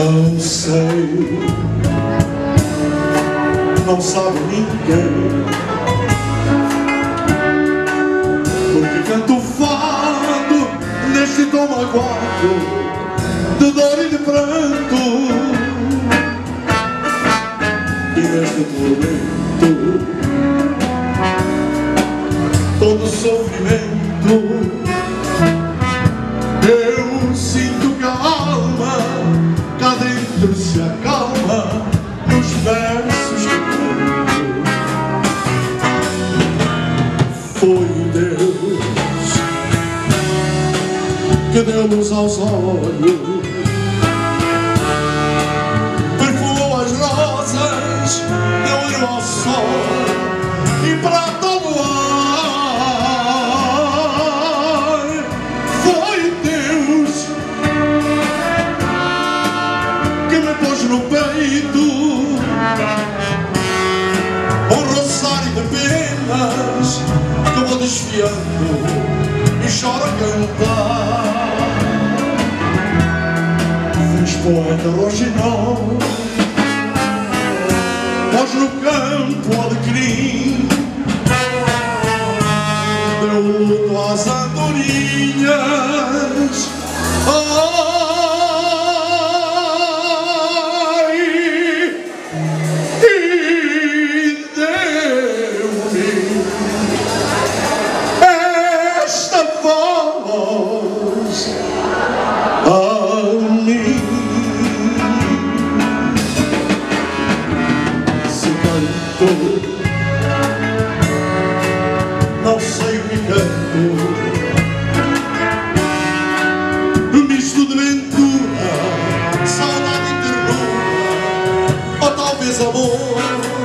Não sei, não sabe ninguém, porque canto fado neste tom magoado de dor e de pranto, e neste tormento todo sofrimento. Eu sinto que a alma cá dentro se acalma nos versos que canto. Foi Deus que deu luz aos olhos, perfumou as rosas, deu olho ao sol e prata ao luar. Foi Deus que me pôs no peito um rosário de penas que eu vou desfiando e choro a cantar. Fiz poeta roxinol, pôs no campo alecrim, deu luto às andorinhas, ai, e deu-me esta voz a mim. Se canto, não sei o que canto, misto de ventura, saudade e ternura, ou talvez amor.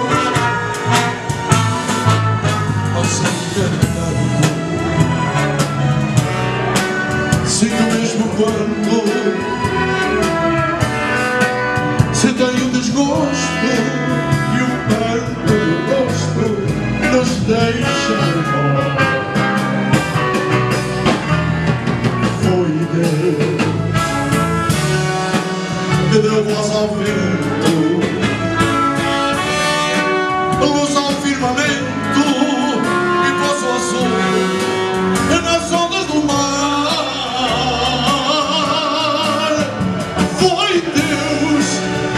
Não sei o que canto, sinto mesmo quanto, se tenho desgosto e um pranto do rosto nos deixa embora. Foi Deus que deu voz ao vento, luz ao firmamento e pôs o azul nas ondas do mar. Foi Deus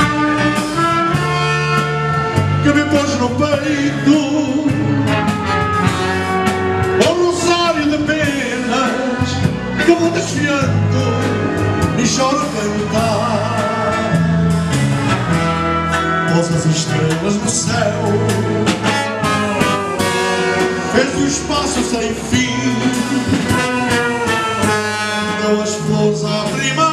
que me pôs no peito um rosário de penas que eu vou desfiando e choro a cantar. Pôs as estrelas no céu, fez o espaço sem fim, deu as flores à primavera.